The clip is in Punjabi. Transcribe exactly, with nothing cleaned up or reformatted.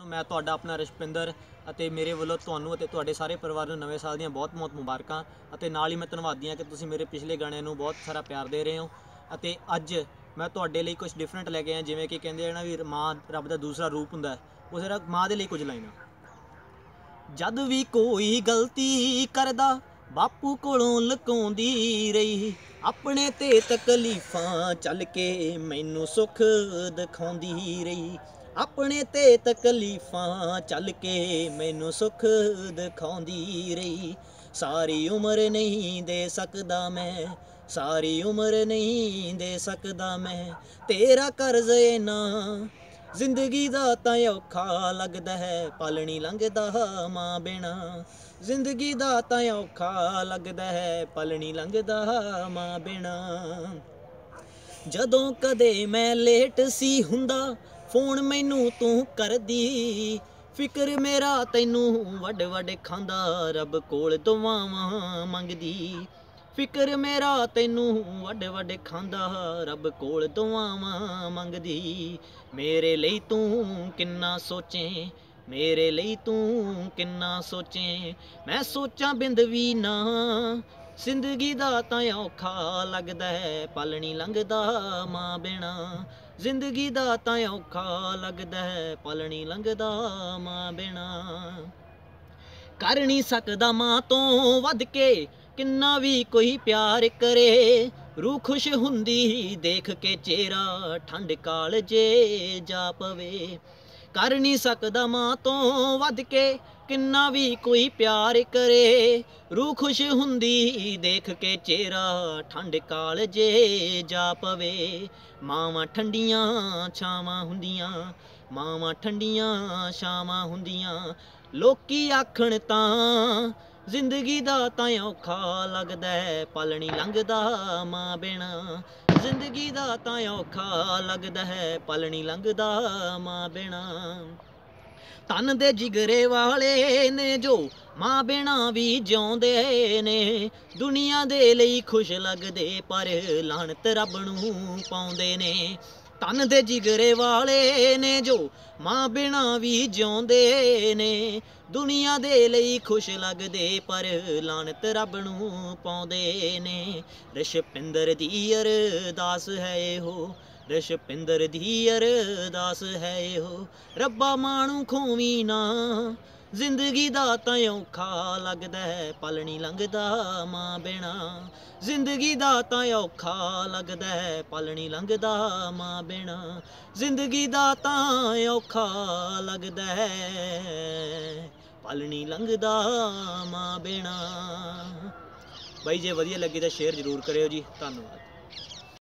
मैं तुहाडा अपना रशपिंदर ਅਤੇ ਮੇਰੇ ਵੱਲੋਂ ਤੁਹਾਨੂੰ ਅਤੇ ਤੁਹਾਡੇ ਸਾਰੇ ਪਰਿਵਾਰ ਨੂੰ ਨਵੇਂ ਸਾਲ ਦੀਆਂ ਬਹੁਤ-ਬਹੁਤ ਮੁਬਾਰਕਾਂ ਅਤੇ ਨਾਲ ਹੀ ਮੈਂ ਧੰਨਵਾਦੀ ਹਾਂ ਕਿ ਤੁਸੀਂ ਮੇਰੇ ਪਿਛਲੇ ਗਾਣਿਆਂ ਨੂੰ ਬਹੁਤ ਸਾਰਾ ਪਿਆਰ ਦੇ ਰਹੇ ਹੋ ਅਤੇ ਅੱਜ ਮੈਂ ਤੁਹਾਡੇ ਲਈ ਕੁਝ ਡਿਫਰੈਂਟ ਲੈ ਕੇ ਆਇਆ ਜਿਵੇਂ ਕਿ ਕਹਿੰਦੇ ਆ ਨਾ ਵੀ ਮਾਂ ਰੱਬ ਦਾ ਦੂਸਰਾ ਰੂਪ ਹੁੰਦਾ ਹੈ ਉਸੇ ਤਰ੍ਹਾਂ ਮਾਂ ਦੇ ਲਈ ਕੁਝ ਲਾਈਨਾਂ। ਜਦ ਵੀ ਕੋਈ ਗਲਤੀ ਕਰਦਾ ਬਾਪੂ ਕੋਲੋਂ ਲੁਕਾਉਂਦੀ ਰਹੀ ਆਪਣੇ ਤੇ ਤਕਲੀਫਾਂ ਚੱਲ ਕੇ ਮੈਨੂੰ ਸੁੱਖ ਦਿਖਾਉਂਦੀ ਰਹੀ ਆਪਣੇ ਤੇ ਤਕਲੀਫਾਂ ਚੱਲ ਕੇ ਮੈਨੂੰ ਸੁੱਖ ਦਿਖਾਉਂਦੀ ਰਹੀ ਸਾਰੀ ਉਮਰ ਨਹੀਂ ਦੇ ਸਕਦਾ ਮੈਂ ਸਾਰੀ ਉਮਰ ਨਹੀਂ ਦੇ ਸਕਦਾ ਮੈਂ ਤੇਰਾ ਕਰਜ਼ ਨਾ ਜ਼ਿੰਦਗੀ ਦਾ ਤਾਂ ਔਖਾ ਲੱਗਦਾ ਹੈ ਪਲ ਨਹੀਂ ਲੰਘਦਾ ਮਾਂ ਬਿਨਾ ਜ਼ਿੰਦਗੀ ਦਾ ਤਾਂ ਔਖਾ ਲੱਗਦਾ ਹੈ ਪਲ ਨਹੀਂ ਲੰਘਦਾ ਮਾਂ ਬਿਨਾ ਜਦੋਂ ਕਦੇ ਮੈਂ ਲੇਟ ਸੀ ਹੁੰਦਾ ਫੋਨ ਮੈਨੂੰ ਤੂੰ ਕਰਦੀ ਫਿਕਰ ਮੇਰਾ ਤੈਨੂੰ ਵੱਡ ਵੱਡ ਖਾਂਦਾ ਰੱਬ ਕੋਲ ਦੁਆਵਾਂ ਮੰਗਦੀ ਫਿਕਰ ਮੇਰਾ ਤੈਨੂੰ ਵੱਡ ਵੱਡ ਖਾਂਦਾ ਰੱਬ ਕੋਲ ਦੁਆਵਾਂ ਮੰਗਦੀ ਮੇਰੇ ਲਈ ਤੂੰ ਕਿੰਨਾ ਸੋਚੇ ਮੇਰੇ ਲਈ ਤੂੰ ਕਿੰਨਾ ਸੋਚੇ ਮੈਂ ਸੋਚਾਂ ਬਿੰਦ ਵੀ ਨਾ ਜ਼ਿੰਦਗੀ ਦਾ ਤਾਂ ਔਖਾ ਲੱਗਦਾ ਹੈ ਪਲ ਨਹੀਂ ਲੰਘਦਾ ਮਾਂ ਬਿਨਾ ਜ਼ਿੰਦਗੀ ਦਾ ਤਾਂ ਔਖਾ ਲੱਗਦਾ ਹੈ ਪਲ ਨਹੀਂ ਲੰਘਦਾ ਮਾਂ ਬਿਨਾ ਕਰ ਨਹੀਂ ਸਕਦਾ ਮਾਂ ਤੋਂ ਵੱਧ ਕੇ ਕਿੰਨਾ ਵੀ ਕੋਈ ਪਿਆਰ ਕਰੇ ਰੂਹ ਖੁਸ਼ ਹੁੰਦੀ ਦੇਖ ਕੇ ਚਿਹਰਾ ਠੰਡ ਕਾਲਜੇ ਜਾ ਪਵੇ ਕਰ ਨਹੀਂ ਸਕਦਾ ਮਾਂ ਤੋਂ ਵੱਧ ਕੇ ਕਿੰਨਾ ਵੀ ਕੋਈ ਪਿਆਰ ਕਰੇ ਰੂਹ ਖੁਸ਼ ਹੁੰਦੀ ਦੇਖ ਕੇ ਚਿਹਰਾ ਠੰਡ ਕਾਲਜੇ ਜਾ ਪਵੇ ਮਾਵਾਂ ਠੰਡੀਆਂ ਛਾਵਾਂ ਹੁੰਦੀਆਂ ਮਾਵਾਂ ਠੰਡੀਆਂ ਛਾਵਾਂ ਹੁੰਦੀਆਂ ਲੋਕੀ ਆਖਣ ਤਾਂ ਜ਼ਿੰਦਗੀ ਦਾ ਤਾਂ ਔਖਾ ਲੱਗਦਾ ਹੈ ਪਲ ਨਹੀਂ ਲੰਘਦਾ ਮਾਂ ਬਿਨਾ ਜ਼ਿੰਦਗੀ ਦਾ ਤਾਂ ਔਖਾ ਲੱਗਦਾ ਹੈ ਪਲ ਨਹੀਂ ਲੰਘਦਾ ਮਾਂ ਬਿਨਾ ਤਨ ਦੇ ਜਿਗਰੇ ਵਾਲੇ ਨੇ ਜੋ ਮਾਂ ਬਿਨਾ ਵੀ ਜਿਉਂਦੇ ਨੇ ਦੁਨੀਆ ਦੇ ਲਈ ਖੁਸ਼ ਲੱਗਦੇ ਪਰ ਲਾਹਨਤ ਰੱਬ ਨੂੰ ਪਾਉਂਦੇ ਨੇ ਤਨ ਦੇ ਜਿਗਰੇ ਵਾਲੇ ਨੇ ਜੋ ਮਾਂ ਬਿਨਾ ਵੀ ਜਿਉਂਦੇ ਨੇ ਦੁਨੀਆ ਦੇ ਲਈ ਖੁਸ਼ ਲੱਗਦੇ ਪਰ ਲਾਹਨਤ ਰੱਬ ਨੂੰ ਪਾਉਂਦੇ ਨੇ ਰਸ਼ਪਿੰਦਰ ਦੀ ਅਰਦਾਸ ਹੈ ਇਹੋ ਰਸ਼ਪਿੰਦਰ ਦੀ ਅਰਦਾਸ ਹੈ ਇਹੋ ਰੱਬਾ ਮਾਣੂ ਖੋਵੀਂ ਨਾ ਜ਼ਿੰਦਗੀ ਦਾ ਤਾਂ ਔਖਾ ਲੱਗਦਾ ਹੈ ਪਲ ਨਹੀਂ ਲੰਘਦਾ ਮਾਂ ਬਿਨਾ ਜ਼ਿੰਦਗੀ ਦਾ ਤਾਂ ਔਖਾ ਲੱਗਦਾ ਹੈ ਪਲ ਨਹੀਂ ਲੰਘਦਾ ਮਾਂ ਬਿਨਾ ਜ਼ਿੰਦਗੀ ਦਾ ਤਾਂ ਔਖਾ ਲੱਗਦਾ ਹੈ ਪਲ ਨਹੀਂ ਲੰਘਦਾ ਮਾਂ ਬਿਨਾ। ਬਾਈ ਜੇ ਵਧੀਆ ਲੱਗੀ ਤਾਂ ਸ਼ੇਅਰ ਜ਼ਰੂਰ ਕਰਿਓ ਜੀ। ਧੰਨਵਾਦ।